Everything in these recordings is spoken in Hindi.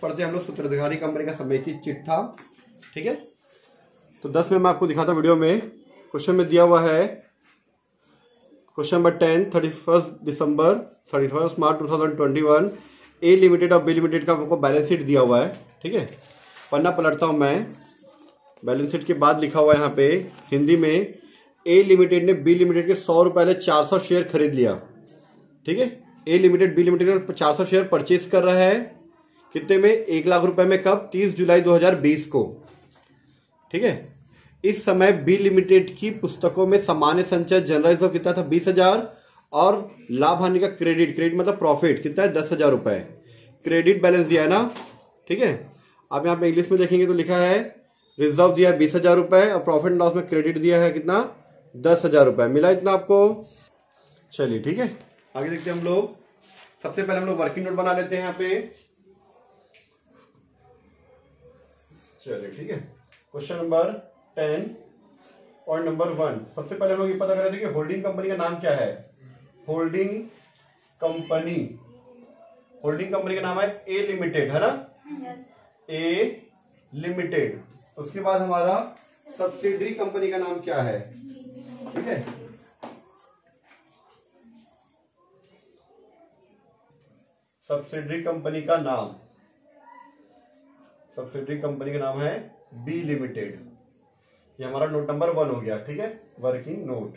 पढ़ते हैं हम लोग सूत्रधारी कंपनी का समेकित चिट्ठा। ठीक है, तो 10 में मैं आपको दिखाता हूँ वीडियो में। क्वेश्चन में दिया हुआ है question number 10, 31 March 2021 A limited और बी लिमिटेड का हमको बैलेंस शीट दिया हुआ है। ठीक है, पन्ना पलटता हूँ मैं। बैलेंस शीट के बाद लिखा हुआ है यहाँ पे हिंदी में, ए लिमिटेड ने बी लिमिटेड के 100 रुपए पहले 400 शेयर खरीद लिया। ठीक है, ए लिमिटेड बी लिमिटेड में 400 शेयर परचेज कर रहा है। कितने में? 1 लाख रुपए में। कब? 30 जुलाई 2020 को। ठीक है, इस समय बी लिमिटेड की पुस्तकों में सामान्य संचय जनरल रिजर्व कितना था? 20,000 और लाभ हानि का क्रेडिट मतलब प्रॉफिट कितना है? 10,000 रुपए। क्रेडिट बैलेंस दिया है ना। ठीक है, आप यहाँ पे इंग्लिश में देखेंगे तो लिखा है रिजर्व दिया है 20,000 रुपए और प्रॉफिट एंड लॉस में क्रेडिट दिया है कितना? 10,000 रुपए। मिला इतना आपको? चलिए ठीक है, आगे देखते हैं हम लोग। सबसे पहले हम लोग वर्किंग नोट बना लेते हैं यहाँ पे। चलिए ठीक है, क्वेश्चन नंबर 10 पॉइंट नंबर 1। सबसे पहले हम लोग ये पता कर रहे थे कि होल्डिंग कंपनी का नाम क्या है। होल्डिंग कंपनी का नाम है ए लिमिटेड, है ना। A limited. उसके बाद हमारा सब्सिडरी कंपनी का नाम क्या है? ठीक है, सब्सिडरी कंपनी का नाम है बी लिमिटेड। ये हमारा नोट नंबर 1 हो गया। ठीक है, वर्किंग नोट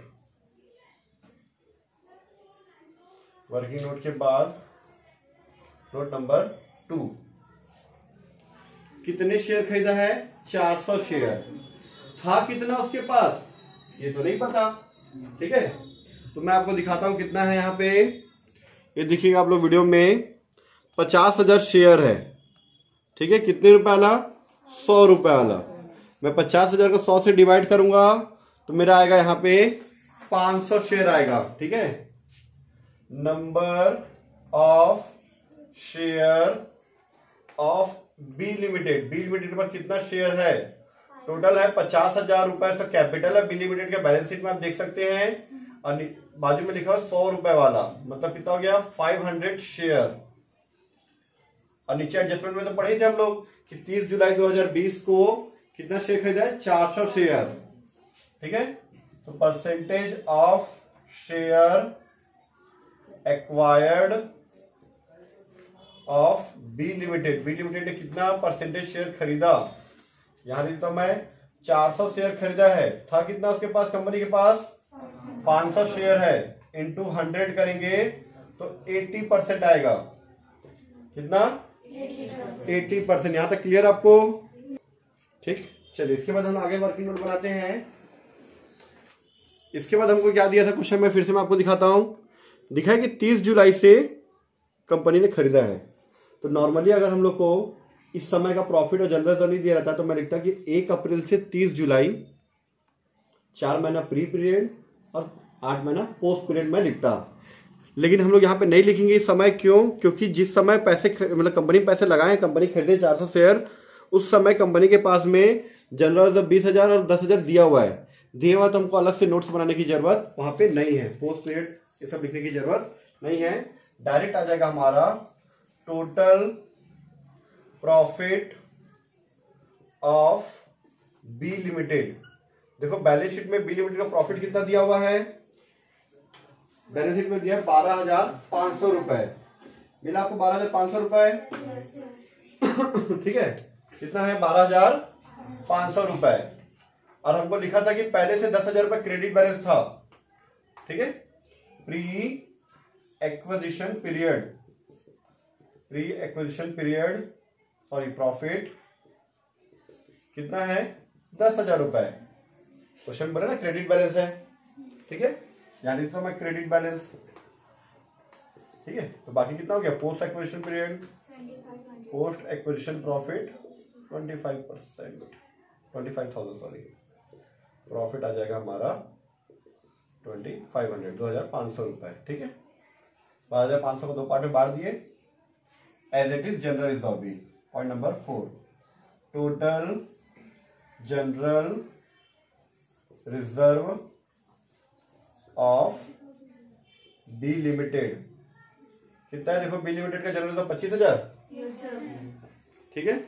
के बाद नोट नंबर 2। कितने शेयर खरीदा है? 400 शेयर। था कितना उसके पास? ये तो नहीं पता। ठीक है, तो मैं आपको दिखाता हूं कितना है यहाँ पे। ये देखिएगा आप लोग वीडियो में, 50,000 शेयर है। ठीक है, कितने रुपए वाला? 100 रुपए वाला। मैं 50,000 को 100 से डिवाइड करूंगा तो मेरा आएगा यहाँ पे 500 शेयर आएगा। ठीक है, number of share of B limited के पास कितना शेयर है? टोटल है 50,000 रुपए। इसका कैपिटल है बी लिमिटेड के बैलेंस शीट में आप देख सकते हैं। और बाजू में लिखा है 100 रुपए वाला, मतलब कितना हो गया? 500 शेयर। और नीचे एडजस्टमेंट में तो पढ़े थे हम लोग कि 30 जुलाई 2020 को कितना शेयर खरीदा है? 400 शेयर। ठीक है, तो percentage of share acquired of B limited ने कितना परसेंटेज शेयर खरीदा? यहां देता हूं मैं, 400 शेयर खरीदा है। था कितना उसके पास? कंपनी के पास 500 शेयर है। इंटू 100 करेंगे तो 80% आएगा। कितना? 80%। यहां तक क्लियर आपको? ठीक, चलिए इसके बाद हम आगे वर्किंग नोट बनाते हैं। इसके बाद हमको क्या दिया था क्वेश्चन में, फिर से मैं आपको दिखाता हूं। दिखा है कि 30 जुलाई से कंपनी ने खरीदा है। तो नॉर्मली अगर हम लोग को इस समय का प्रॉफिट और जनरल रिजर्व नहीं दिया रहता तो मैं लिखता कि 1 अप्रैल से 30 जुलाई 4 महीना प्री पीरियड और 8 महीना पोस्ट पीरियड में लिखता। लेकिन हम लोग यहाँ पे नहीं लिखेंगे इस समय। क्यों? क्योंकि जिस समय पैसे मतलब कंपनी पैसे लगाए, कंपनी खरीदे 400 शेयर, उस समय कंपनी के पास में जनरल रिजर्व 20,000 और 10,000 दिया हुआ है। दिया हुआ तो हमको अलग से नोट्स बनाने की जरूरत वहां पे नहीं है। पोस्ट पीरियड ये सब लिखने की जरूरत नहीं है। डायरेक्ट आ जाएगा हमारा total profit of B limited. देखो बैलेंस शीट में बी लिमिटेड का प्रॉफिट कितना दिया हुआ है? बैलेंस शीट में दिया है 12,500 रुपए। मिला आपको 12,500 रुपए। ठीक है, कितना है? 12,500 रुपए। और हमको लिखा था कि पहले से 10,000 रुपए क्रेडिट बैलेंस था। ठीक है, pre acquisition period sorry profit कितना है? 10,000 रुपए। क्वेश्चन बोला ना क्रेडिट बैलेंस है। ठीक है, यहां लिखता हूं मैं क्रेडिट बैलेंस। ठीक है, तो बाकी कितना हो गया? Post acquisition period, post acquisition profit 25,000 sorry, profit आ जाएगा हमारा 2,500 रुपए। ठीक है, 12,500 को 2 पार्ट में बांट दिए। As it is general reserve B. Point number 4, total general reserve of B limited कितना है? देखो बी लिमिटेड का जनरल रिजर्व 25,000। ठीक है,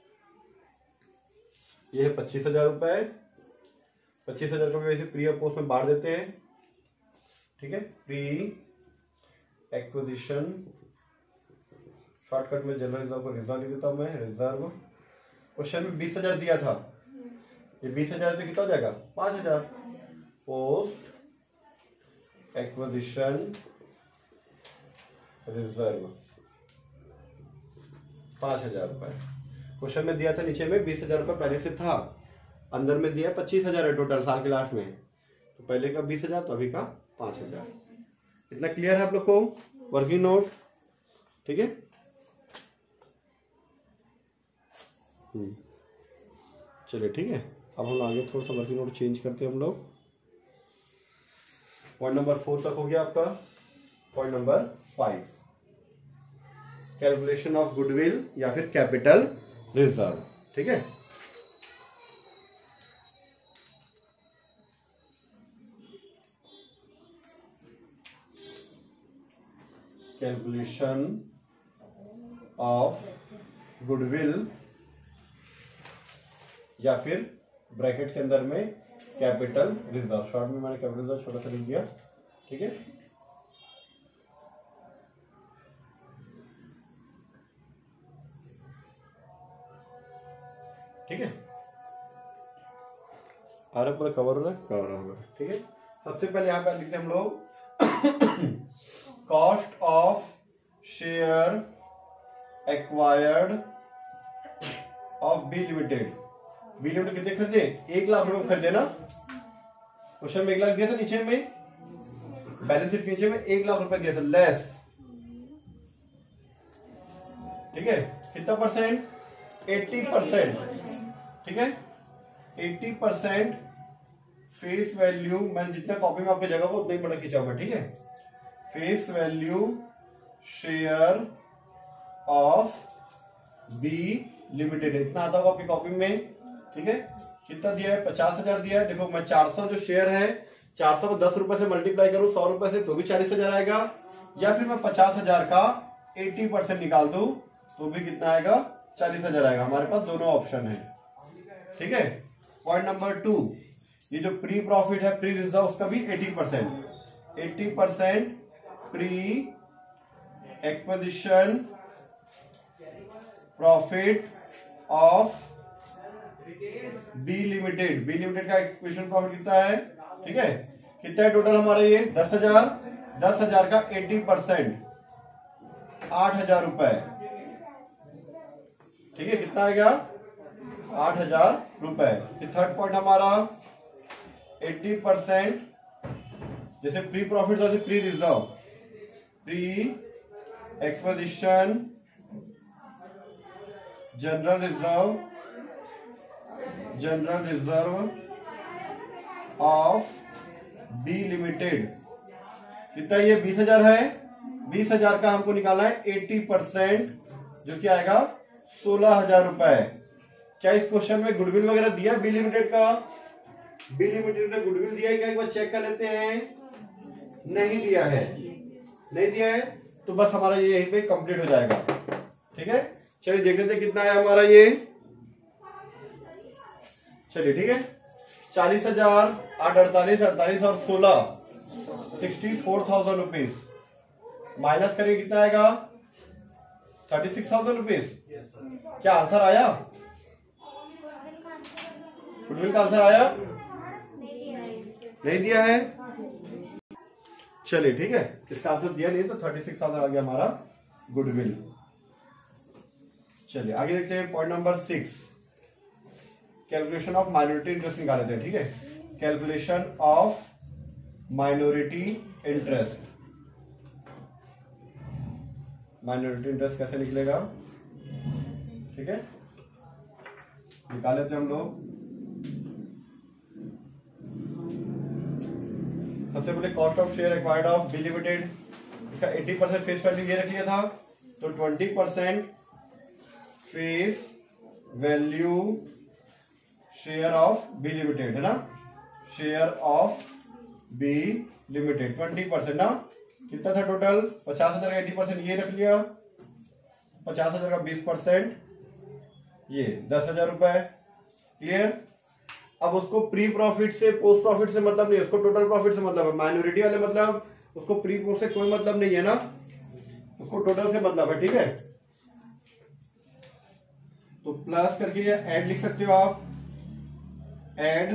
ये है 25,000 रुपए। 25,000 का वैसे प्री और पोस्ट में बांट देते हैं, ठीक है। प्री एक्विजिशन, शॉर्टकट में जनरल रिजर्व को रिजर्व लिख देता हूं मैं, रिजर्व। क्वेश्चन में 20,000 दिया था, ये 20,000 तो कितना हो जाएगा 5,000। पोस्ट एक्विजिशन रिजर्व 5,000 रुपए। क्वेश्चन में दिया था नीचे में 20,000 रुपए पहले से था, अंदर में दिया 25,000 है टोटल साल के लास्ट में, तो पहले का 20,000 तो अभी का 5,000। इतना क्लियर है आप लोग को वर्किंग नोट, ठीक है। चलिए ठीक है, अब हम आगे थोड़ा सा वर्किंग नोट चेंज करते हैं हम लोग। पॉइंट नंबर 4 तक हो गया आपका। Point number 5 calculation of goodwill या फिर कैपिटल रिजर्व, ठीक है। कैलकुलेशन ऑफ गुडविल या फिर ब्रैकेट के अंदर में कैपिटल रिजर्व, शॉर्ट में मैंने कैपिटल रिजर्व छोटा सा लिख दिया, ठीक है। ठीक है, आ रहा पूरा कवर हो रहा है, कवर हो रहा है, ठीक है। सबसे पहले यहां पर लिखते हैं हम लोग cost of share acquired of B limited. B limited कितने खरीदे, 1 लाख रुपए खरीदे ना। क्वेश्चन में 1 लाख दिया था, नीचे में बैलेंस शीट के नीचे में 1 लाख रुपए दिया था, लेस, ठीक है। कितना परसेंट, 80%, ठीक है। 80% फेस वैल्यू, मैंने जितना कॉपी में आपकी जगह को उतना ही बड़ा खींचा हुआ, ठीक है। Face value share of B limited, इतना आता होगा आपकी कॉपी में, ठीक है। कितना दिया है, 50,000 दिया है। देखो मैं 400 जो शेयर है, 400 को 10 रुपए से मल्टीप्लाई करूं 100 रुपए से, तो भी 40,000 आएगा। या फिर मैं 50,000 का 80% निकाल दूं तो भी कितना आएगा, 40,000 आएगा। हमारे पास दोनों ऑप्शन है, ठीक है। पॉइंट नंबर 2, ये जो प्री प्रॉफिट है, प्री रिजर्व, उसका भी 80% pre acquisition profit of B limited. B limited का एक्विजिशन प्रॉफिट कितना है, ठीक है। कितना है टोटल हमारा, ये 10,000। 10,000 का 80% 8,000 रुपए, ठीक है। कितना आएगा, 8,000 रुपए। थर्ड पॉइंट हमारा 80%, जैसे प्री प्रॉफिट था, pre reserve, pre acquisition general reserve of B limited. कितना, ये 20,000 है। 20,000 का हमको निकालना है 80%, जो क्या आएगा 16,000 रुपए। क्या इस क्वेश्चन में गुडविल वगैरह दिया बी लिमिटेड का? बी लिमिटेड ने गुडविल दिया है क्या, एक बार चेक कर लेते हैं। नहीं दिया है, नहीं दिया है तो बस हमारा ये यहीं पे कंप्लीट हो जाएगा, ठीक है। चलिए देख लेते हैं कितना है हमारा ये। चलिए ठीक है, 40,000, 8, 48, 48 और 16, 64,000 रुपीज। माइनस करेंगे कितना आएगा, 36,000 रुपीज। क्या आंसर आया, गुडविल का आंसर आया? नहीं दिया है। चलिए ठीक है, इसका आंसर दिया नहीं तो 36,000 आ गया हमारा गुडविल। चलिए आगे देखते हैं point number 6, calculation of minority interest निकाल लेते हैं, ठीक है। Calculation of minority interest. Minority interest कैसे निकलेगा, ठीक है, निकाल लेते हैं हम लोग। सबसे पहले cost of share acquired of B limited, इसका 80% फेस वैल्यू ये रख लिया था, तो 20% face value share of B limited है ना, शेयर ऑफ बी लिमिटेड 20% ना। कितना था टोटल, 50,000 का 80% ये रख लिया, 50,000 का 20%, ये 10,000 रुपए। क्लियर। अब उसको प्री प्रॉफिट से पोस्ट प्रॉफिट से मतलब नहीं, उसको टोटल प्रॉफिट से मतलब है। माइनॉरिटी वाले मतलब उसको प्री पोस्ट से कोई मतलब नहीं है ना, उसको टोटल से मतलब है। ठीक है, तो प्लस करके ऐड लिख सकते हो आप, add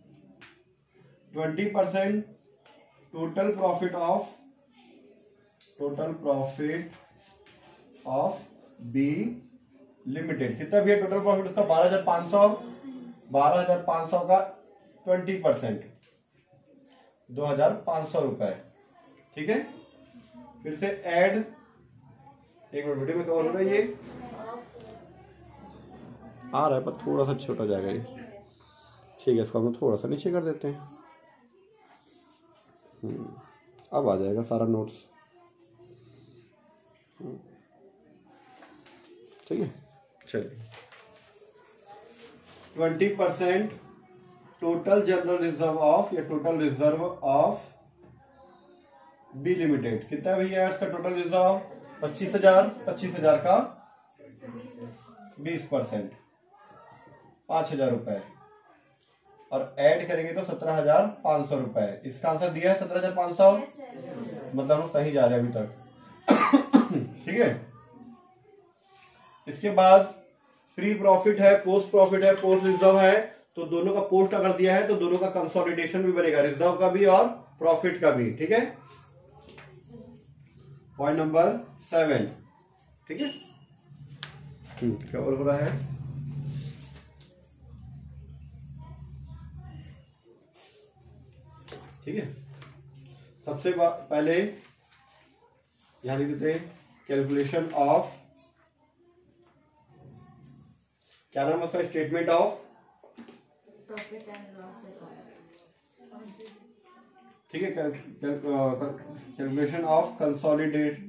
20% total profit of B limited. कितना भी है टोटल प्रॉफिट उसका? 12,500 का 20% 2,500 रुपए। ठीक है, फिर से ऐड, एक मिनट वीडियो में कवर हो रहा है, ये आ रहा है पर थोड़ा सा छोटा हो जाएगा ये। ठीक है, इसको हम थोड़ा सा नीचे कर देते हैं। अब आ जाएगा सारा नोट्स। ठीक है, चलिए 20% टोटल जनरल रिजर्व ऑफ या total reserve of B limited. कितना भैया इसका टोटल रिजर्व? 25,000। 25,000 का 20% 5,000 रुपए, और ऐड करेंगे तो 17,500 रुपए। इसका आंसर दिया है 17,500, मतलब हम सही जा रहे हैं अभी तक। ठीक है, इसके बाद प्री प्रॉफिट है, पोस्ट प्रॉफिट है, पोस्ट रिजर्व है, तो दोनों का पोस्ट अगर दिया है तो दोनों का कंसोलिडेशन भी बनेगा, रिजर्व का भी और प्रॉफिट का भी। ठीक है, पॉइंट नंबर 7। ठीक है, क्या बोल रहा है? ठीक है, सबसे पहले यहां लिख देते हैं कैलकुलेशन ऑफ, क्या नाम है उसका? Statement of profit and loss account. ठीक है, calculation of consolidated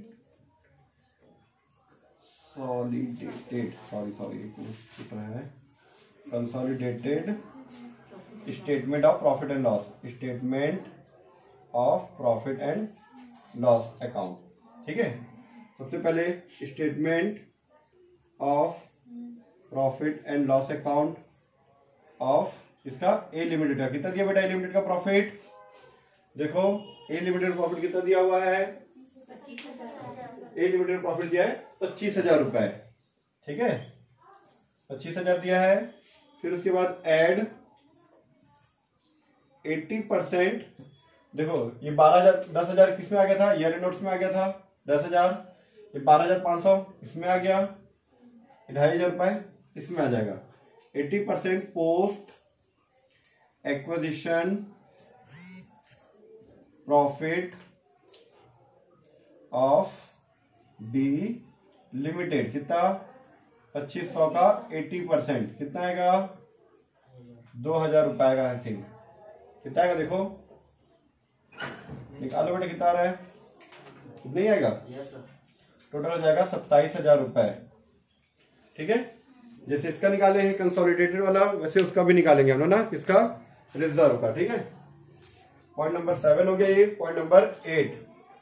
statement of profit and loss, statement of profit and loss account. ठीक है, सबसे पहले statement of profit and loss account of इसका ए लिमिटेड का कितना दिया बेटा? ए लिमिटेड का प्रॉफिट देखो, ए लिमिटेड प्रॉफिट कितना दिया हुआ है? 25,000। ए लिमिटेड प्रॉफिट दिया है 25,000 रुपए। ठीक है, 25,000 दिया है। फिर उसके बाद ऐड 80%। देखो ये 12,000 10,000 किस में आ गया था? ईयर नोट्स में आ गया था 10,000। ये 12,500 इसमें आ गया, 2,500 रुपए इसमें आ जाएगा। 80% post acquisition profit of B limited. कितना? 2500 का 80% कितना आएगा? 2,000 रुपए आएगा। आई थिंक कितना आएगा? देखो निकालो बेटा, कितना आ रहा है? कितना ही आएगा? टोटल हो जाएगा 27,000 रुपए। ठीक है, जैसे इसका निकाले हैं कंसोलिडेटेड वाला, वैसे उसका भी निकालेंगे हम लोग ना, किसका? रिजर्व का। ठीक है, पॉइंट नंबर 7 हो गया ये। पॉइंट नंबर 8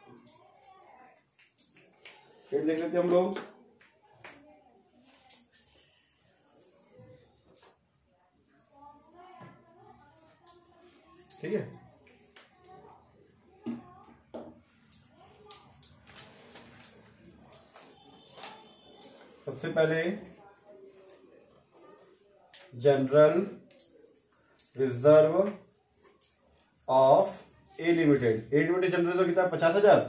देख लेते हैं हम लोग। ठीक है, सबसे पहले general reserve of A limited. A limited general reserve कितना है? 50,000।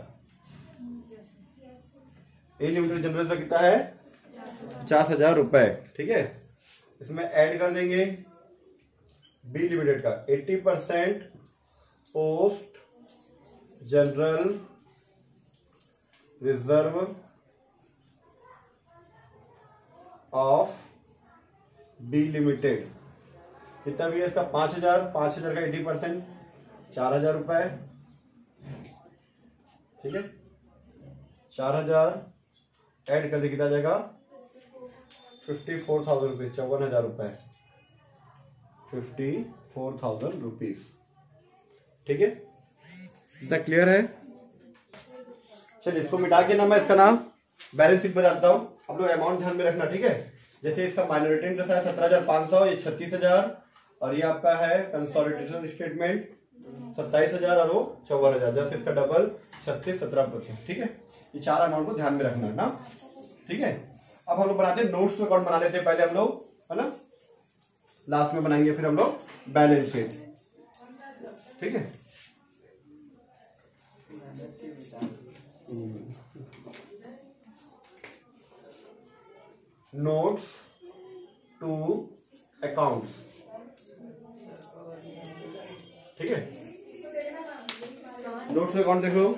ए लिमिटेड जनरल रिजर्व कितना है? 50,000 रुपए। ठीक है, इसमें ऐड कर देंगे बी लिमिटेड का 80% post general reserve of B limited. कितना भी है इसका? 5,000। 5,000 का 80% 4,000 रुपए। ठीक है, 4,000 ऐड कर कितना जाएगा? 54,000 रुपीज, 54,000 रुपए, 54,000 रुपीज। ठीक है, इतना क्लियर है? चलिए इसको मिटा के ना मैं इसका नाम बैलेंस शीट में डालता हूं। आप लोग अमाउंट ध्यान में रखना। ठीक है, जैसे इसका माइनॉरिटी इंटरेस्ट है 17,500, ये 36,000, और ये आपका है कंसोलिडेशन स्टेटमेंट 27,000 और वो 54,000, जैसे इसका डबल 36, 17%। ठीक है, ये चार अमाउंट को ध्यान में रखना है ना। ठीक है, अब हम लोग बनाते हैं नोट्स अकाउंट बना लेते हैं पहले हम लोग, है ना, लास्ट में बनाएंगे फिर हम लोग बैलेंस शीट। ठीक है, नोट्स टू अकाउंट्स। ठीक है, नोट्स टू अकाउंट देख लो।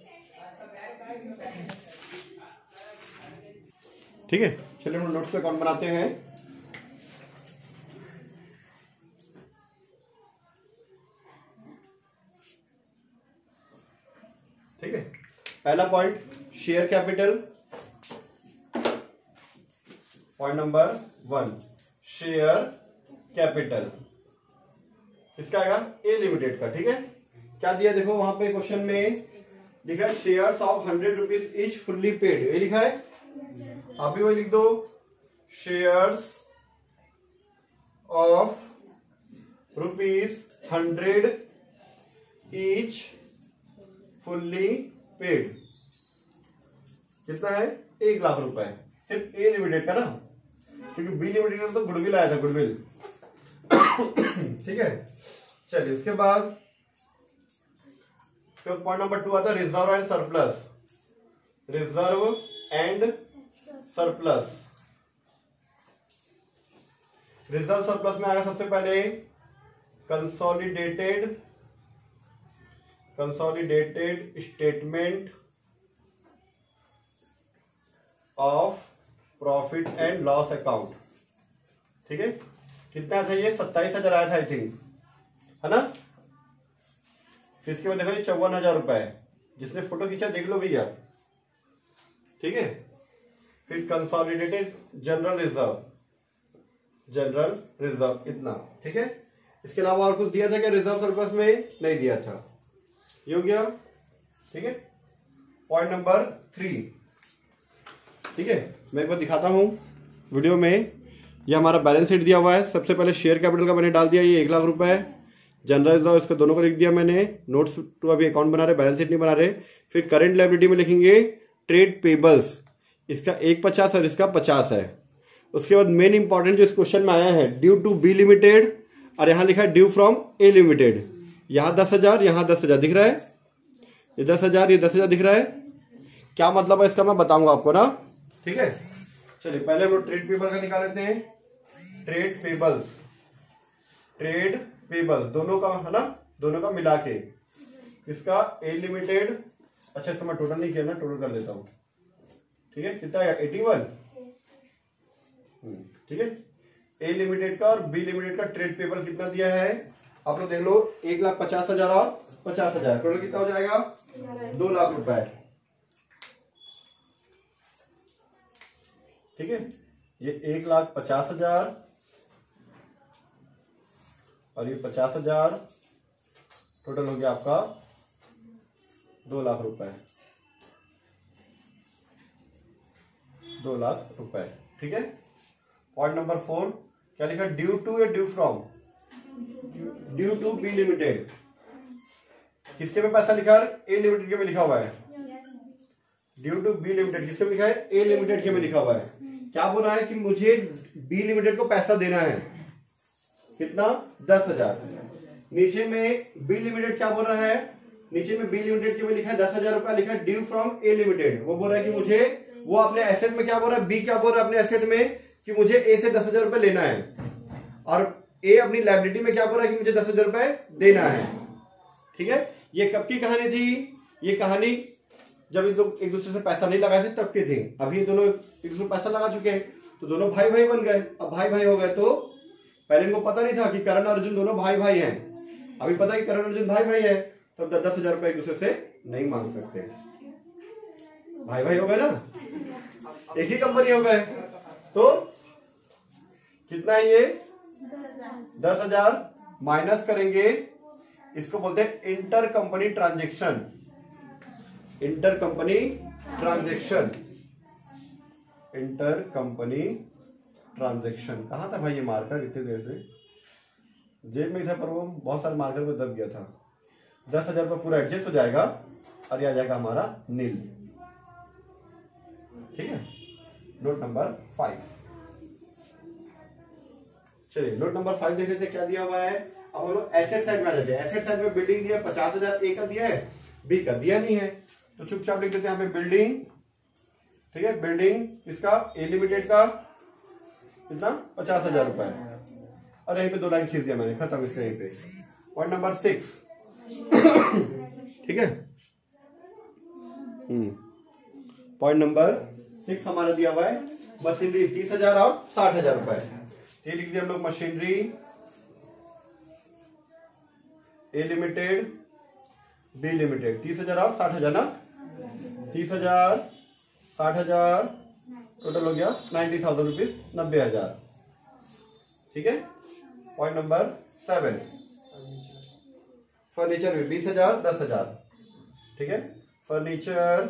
ठीक है, चलिए हम नोट्स टू अकाउंट बनाते हैं। ठीक है, पहला point share capital. Point number 1 share capital किसका आएगा? ए लिमिटेड का। ठीक है, क्या दिया देखो वहां पे क्वेश्चन में लिखा है shares of 100 rupees each fully paid, ये लिखा है। आप भी वही लिख दो, shares of ₹100 each fully paid. कितना है? 1 लाख रुपए। सिर्फ ए लिमिटेड का ना, क्योंकि बी लिमिटेड में तो गुडविल आया था, गुडविल। ठीक है, चलिए उसके बाद पॉइंट नंबर 2 आता है reserve and surplus. Reserve and surplus. Reserve surplus में आएगा सबसे पहले consolidated statement of profit and loss account. ठीक है, कितना था ये? 27,000 आया था आई थिंक, है ना। फिर इसके बाद देखो ये 54,000 रुपए है, जिसने फोटो खींचा देख लो भैया। ठीक है, फिर कंसोलिडेटेड जनरल रिजर्व इतना। ठीक है, इसके अलावा और कुछ दिया था क्या रिजर्व सरप्लस में? नहीं दिया था, ये हो गया। ठीक है, पॉइंट नंबर 3। ठीक है, मैं एक बार दिखाता हूं वीडियो में। ये हमारा बैलेंस शीट दिया हुआ है। सबसे पहले शेयर कैपिटल का मैंने डाल दिया, ये 1 लाख रुपए है। जनरल रिजर्व इसका दोनों को लिख दिया मैंने। नोट्स टू अभी अकाउंट बना रहे, बैलेंस शीट नहीं बना रहे। फिर करंट लायबिलिटी में लिखेंगे ट्रेड पेबल्स, इसका 150 और इसका 50 है। उसके बाद मेन इंपॉर्टेंट जो इस क्वेश्चन में आया है, ड्यू टू बी लिमिटेड, और यहां लिखा है ड्यू फ्रॉम ए लिमिटेड। यहां 10,000, यहां 10,000 दिख रहा है, ये 10,000, ये 10,000 दिख रहा है। क्या मतलब है इसका मैं बताऊंगा आपको ना। ठीक है, चलिए पहले हम लोग ट्रेड पेबल का निकाल लेते हैं। ट्रेड पेबल्स दोनों का, है ना, दोनों का मिला के। किसका? A limited. अच्छा, इसका मैं टोटल नहीं किया ना, टोटल कर देता हूं। ठीक है, कितना है? 81। ठीक है, ए लिमिटेड का और बी लिमिटेड का ट्रेड पेबल कितना दिया है आप लोग देख लो। 1,50,000 और 50,000, टोटल कितना हो जाएगा? 2 लाख रुपए। ठीक है, ये 1,50,000 और ये 50,000, टोटल हो गया आपका 2 लाख रुपए। 2 लाख रुपए। ठीक है, पॉइंट नंबर 4 क्या लिखा? ड्यू टू या due from? Due to B limited. किसके में पैसा लिखा है? ए लिमिटेड के में लिखा हुआ है। ड्यू टू बी लिमिटेड किसके में लिखा है? ए लिमिटेड के में लिखा हुआ है। क्या बोल रहा है कि मुझे बी लिमिटेड को पैसा देना है। कितना? 10,000। नीचे में बी लिमिटेड क्या बोल रहा है? नीचे में बी लिमिटेड के में लिखा है 10,000 रुपया, लिखा है ड्यू फ्रॉम ए लिमिटेड। वो बोल रहा है कि मुझे, वो अपने एसेट में क्या बोल रहा है? बी क्या बोल रहा है अपने एसेट में कि मुझे ए से 10,000 रुपए लेना है, और ए अपनी लायबिलिटी में क्या बोल रहा है कि मुझे 10,000 रुपए देना है। ठीक है, ये कब की कहानी थी? ये कहानी जब इन लोग एक दूसरे से पैसा नहीं लगाए थे तब की थी। अभी दोनों एक दूसरे पैसा लगा चुके हैं तो दोनों भाई भाई बन गए। अब भाई भाई हो गए तो पहले इनको पता नहीं था कि करण और अर्जुन दोनों भाई भाई हैं। अभी पता है कि करण और अर्जुन भाई भाई हैं, तो 10,000 रुपए एक दूसरे से नहीं मांग सकते। भाई भाई हो गए ना, एक ही कंपनी हो गए। तो कितना है ये? 10,000 माइनस करेंगे, इसको बोलते हैं inter company transaction. Inter company transaction, inter company transaction. कहाँ था भाई ये मार्कर, इतनी देर से जेब में था पर वो बहुत सारे मार्कर में दब गया था। 10,000 रुपये पूरा एडजस्ट हो जाएगा और ये आ जाएगा हमारा नील। ठीक है, नोट नंबर 5। चलिए नोट नंबर 5 देख लेते हैं क्या दिया हुआ है। अब हम लोग एसेट साइड में आ जाते हैं। एसेट साइड में बिल्डिंग दिया 50,000, ए का दिया है, बी का दिया नहीं है, तो चुपचाप लिख देते हैं यहाँ पे बिल्डिंग। ठीक है, बिल्डिंग इसका ए लिमिटेड का कितना 50,000 रुपए, और यहीं पे 2 लाइन खींच दिया मैंने, खत्म इसका यहीं पे। Point number 6। ठीक है, पॉइंट नंबर 6 हमारा दिया हुआ है मशीनरी 30,000 और 60,000 रुपए। ये लिख दिया हम लोग machinery A limited B limited 30,000 और 60,000 ना, 30,000 60,000 टोटल हो गया 90,000 रुपीज, 90,000। ठीक है, पॉइंट नंबर 7 फर्नीचर में 20,000 10,000। ठीक है, फर्नीचर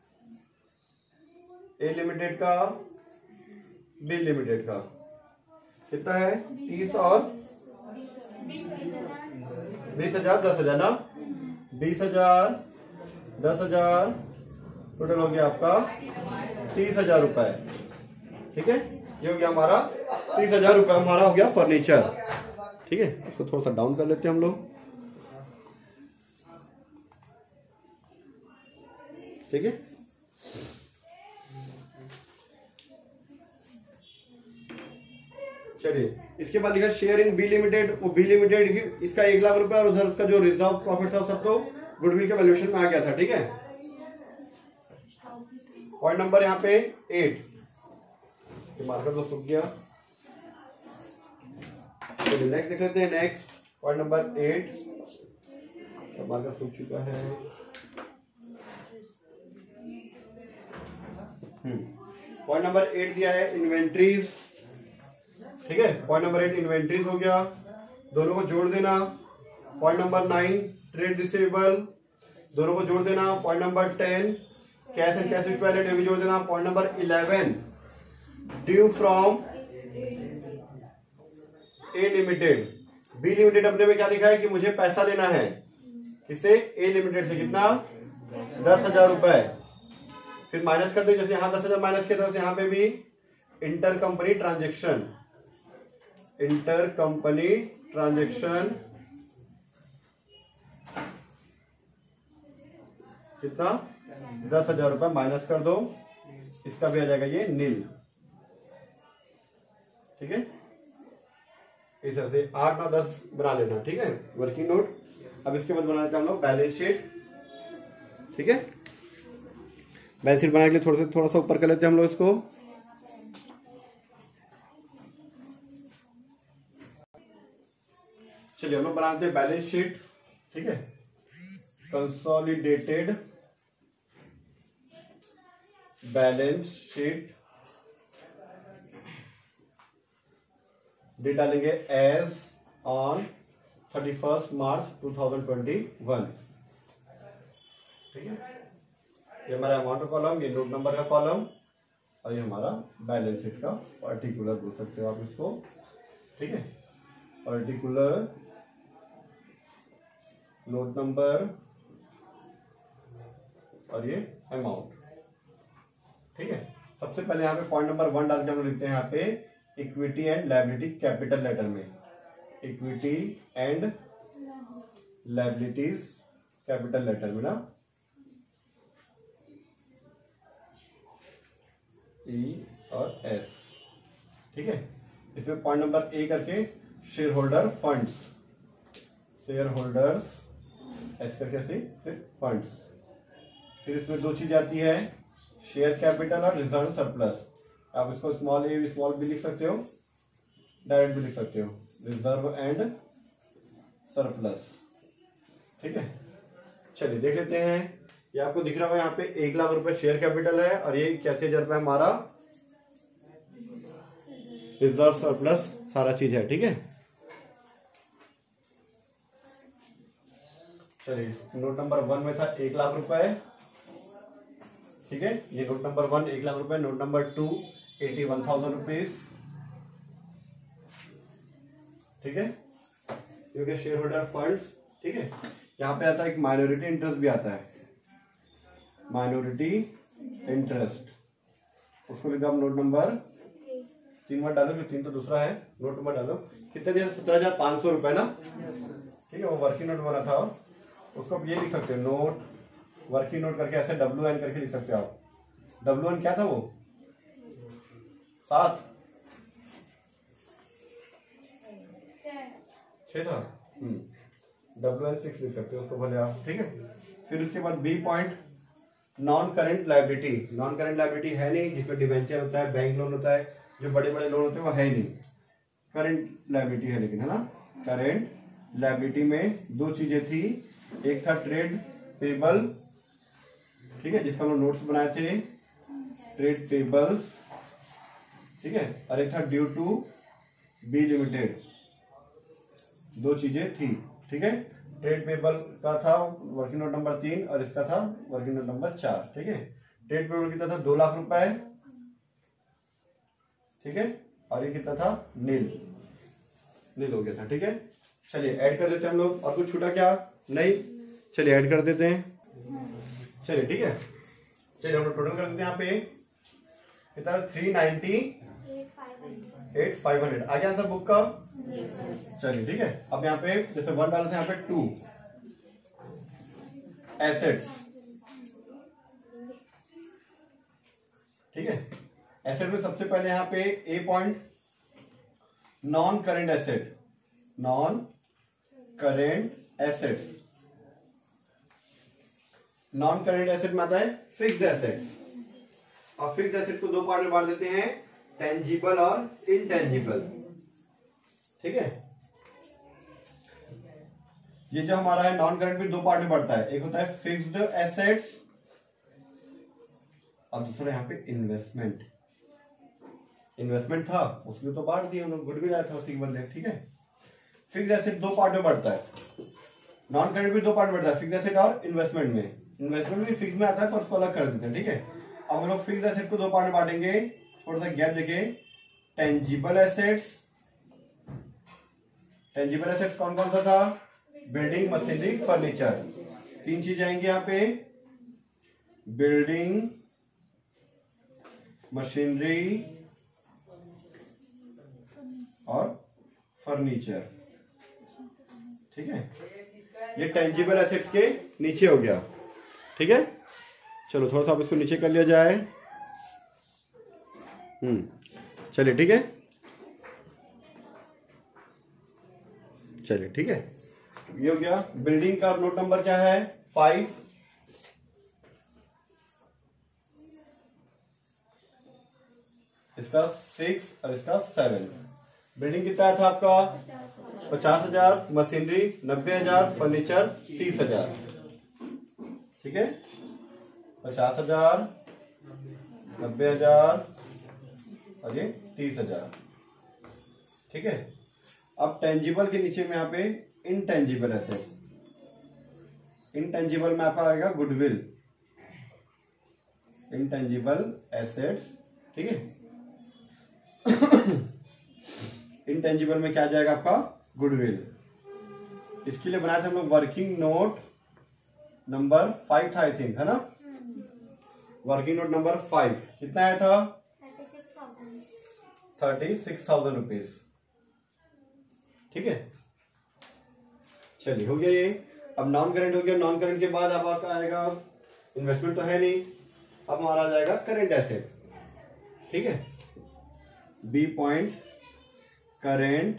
ए लिमिटेड का बी लिमिटेड का कितना है 30 और 20,000 10,000 ना, 20,000 10,000 टोटल हो गया आपका 30,000 रुपए। ठीक है, ये हो गया हमारा 30,000 रुपए हमारा हो गया फर्नीचर। ठीक है, इसको थोड़ा सा डाउन कर लेते हैं हम लोग। ठीक है, चलिए इसके बाद लिखा शेयर इन बी लिमिटेड। वो बी लिमिटेड इसका 1 लाख रुपए और उधर उसका जो रिजर्व प्रॉफिट था सब तो गुडविल के वैल्यूएशन में आ गया था। ठीक है, पॉइंट नंबर यहाँ पे 8। मार्कर तो सूख गया। चलिए नेक्स्ट देख लेते हैं। नेक्स्ट पॉइंट नंबर 8, मार्कर सूख चुका है। पॉइंट नंबर 8 दिया है इन्वेंट्रीज। ठीक है, पॉइंट नंबर 8 इन्वेंट्रीज हो गया, दोनों को जोड़ देना। पॉइंट नंबर 9 ट्रेड रिसीवेबल, दोनों को जोड़ देना। Point number 10 cash and cash equivalent, ये भी जोड़ देना। Point number 11 due from A limited. B limited अपने में क्या लिखा है कि मुझे पैसा लेना है, किसे ए लिमिटेड से, कितना 10,000 रुपए। फिर माइनस कर दे, जैसे यहां 10,000 माइनस किया था वैसे यहां पे भी inter company transaction, inter company transaction कितना 10,000 रुपए माइनस कर दो, इसका भी आ जाएगा ये नील। ठीक है, इस तरह से 8 9 10 बना लेना। ठीक है, वर्किंग नोट। अब इसके बाद बना लेते हैं हम लोग बैलेंस शीट। ठीक है, बैलेंस शीट बनाने के लिए थोड़ा सा ऊपर कर लेते हैं हम लोग इसको। चलिए हम लोग बनाते हैं बैलेंस शीट। ठीक है, कंसोलिडेटेड बैलेंस शीट डेट डालेंगे एज ऑन 31 मार्च 2021। ठीक है, ये हमारा अमाउंट का कॉलम, ये नोट नंबर का कॉलम, और ये हमारा बैलेंस शीट का पर्टिकुलर बोल सकते हो आप इसको। ठीक है, पर्टिकुलर नोट नंबर और ये अमाउंट। ठीक है, सबसे पहले यहाँ पे पॉइंट नंबर 1 डाल के हम लोग लिखते हैं यहाँ पे equity and liability capital letter में, equity and liabilities capital letter में ना, ई और एस। ठीक है, इसमें पॉइंट नंबर ए करके share holder funds, share holders S करके ऐसे फिर फंड्स। फिर इसमें 2 चीज आती है, शेयर कैपिटल और रिजर्व सरप्लस। आप इसको स्मॉल ए स्मॉल बी लिख सकते हो, डायरेक्ट भी लिख सकते हो, रिजर्व एंड सरप्लस। ठीक है, चलिए देख लेते हैं। ये आपको दिख रहा है यहाँ पे 1 लाख रुपए शेयर कैपिटल है और ये 81,000 रुपए हमारा रिजर्व सरप्लस सारा चीज है। ठीक है, चलिए नोट नंबर 1 में था 1 लाख रुपए। ठीक है, ये नोट नंबर 1 1 लाख रुपए, नोट नंबर 2 81,000 रुपीज, ठीक है, क्योंकि शेयर होल्डर फंड्स, ठीक है। यहाँ पे आता है एक माइनॉरिटी इंटरेस्ट भी आता है, माइनॉरिटी इंटरेस्ट, उसको लिखा हम नोट नंबर 3 मत डालो, 3 तो दूसरा है, नोट नंबर डालो। कितने दिया? 17,500 रुपए ना, ठीक है। वो वर्किंग नोट बना था, उसको ये लिख सकते हो नोट, वर्किंग नोट करके ऐसे WN करके लिख सकते हो आप। WN क्या था? वो 7 6 था, WN 6 लिख सकते हो उसको भले आप, ठीक है। फिर उसके बाद B point, non current liability. Non current liability है नहीं, जिसमें डिवेंचर होता है, बैंक लोन होता है, जो बड़े बड़े लोन होते हैं वो है नहीं। करेंट लायबिलिटी है लेकिन, है ना। करेंट लायबिलिटी में 2 चीजें थी, एक था ट्रेड पेबल, ठीक है, जिसका हम लोग नोट्स बनाए थे, ट्रेड पेबल्स, ठीक है, और एक था ड्यू टू बी लिमिटेड। 2 चीजें थी, ठीक है। ट्रेड पेबल का था वर्किंग नोट नंबर 3 और इसका था वर्किंग नोट नंबर 4, ठीक है। ट्रेड पेबल कितना था? 2 लाख रुपए, ठीक है, और ये कितना था? नील हो गया था, ठीक है। चलिए ऐड कर देते हैं हम लोग। और कुछ छूटा क्या? नहीं, चलिए ऐड कर देते हैं। चलिए ठीक है, चलिए हम लोग टोटल कर देते हैं। यहाँ पे कितना? 398,500 आ गया आंसर बुक का। चलिए ठीक है, अब यहाँ पे जैसे 1 डाला था, यहाँ पे 2 एसेट्स, ठीक है। एसेट में सबसे पहले यहाँ पे A point, non current asset, non current assets. Non current asset में आता है फिक्स्ड एसेट्स, और फिक्स्ड एसेट को 2 पार्ट में बांट देते हैं, टेंजिबल और इनटेंजिबल, ठीक है। ये जो हमारा है नॉन करेंट भी 2 पार्ट में बढ़ता है, एक होता है फिक्स्ड एसेट्स और दूसरा यहाँ पे इन्वेस्टमेंट। इन्वेस्टमेंट था उसको तो बांट दिया हम लोग, गुडविल आया था उसी के बदले, ठीक है। फिक्स्ड एसेट 2 पार्ट में बढ़ता है, नॉन करेंट भी 2 पार्ट में बढ़ता है, फिक्स्ड एसेट और इन्वेस्टमेंट में। इन्वेस्टमेंट भी फिक्स में आता है पर उसको अलग कर देते हैं, ठीक है। अब हम लोग फिक्स्ड एसेट को 2 पार्ट में बांटेंगे, थोड़ा सा गैप देके, टेंजिबल एसेट्स। टेंजिबल एसेट्स कौन कौन सा था? Building, machinery, furniture. 3 चीज आएंगे यहाँ पे, बिल्डिंग, मशीनरी और फर्नीचर, ठीक है। ये टेंजिबल एसेट्स के नीचे हो गया, ठीक है। चलो थोड़ा सा अब इसको नीचे कर लिया जाए। चलिए ठीक है, चलिए ठीक है, ये हो गया। बिल्डिंग का नोट नंबर क्या है? 5, इसका 6 और इसका 7। बिल्डिंग कितना था आपका? 50,000, मशीनरी 90,000, फर्नीचर 30,000, ठीक है। 50,000, 90,000 और ये 30,000, ठीक है। अब टेंजिबल के नीचे में यहाँ पे इनटेंजिबल एसेट्स। इनटेंजिबल में आपका आएगा गुडविल, इनटेंजिबल एसेट्स, ठीक है। इनटेंजिबल में क्या आ जाएगा आपका? गुडविल। इसके लिए बनाए थे हम लोग वर्किंग नोट नंबर 5 था, आई थिंक, है ना। वर्किंग नोट नंबर 5 कितना आया था? 36,000 रुपीज, ठीक है। चलिए हो गया ये। अब नॉन करेंट हो गया। नॉन करेंट के बाद अब आपका आएगा, इन्वेस्टमेंट तो है नहीं, अब हमारा आ जाएगा करेंट एसेट, ठीक है। B point, current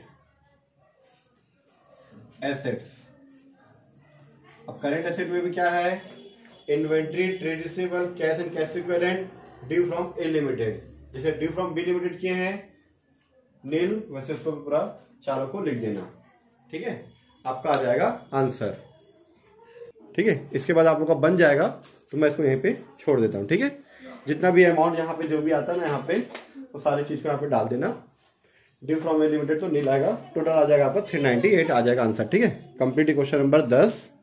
assets. अब करेंट एसेट में भी क्या है? Inventory, trade receivable, cash and cash equivalent, due from A limited. जैसे ड्यू फ्रॉम बी लिमिटेड किए हैं नील, वैसे उसको पूरा चारों को लिख देना, ठीक है। आपका आ जाएगा आंसर, ठीक है। इसके बाद आप लोग का बन जाएगा, तो मैं इसको यहीं पे छोड़ देता हूँ, ठीक है। जितना भी अमाउंट यहाँ पे जो भी आता है ना, यहाँ पे वो सारी चीज को यहाँ पे डाल देना। ड्यू फ्रॉम ए लिमिटेड तो नील आएगा, टोटल आ जाएगा आपका 398 आ जाएगा आंसर, ठीक है। Complete question number 10।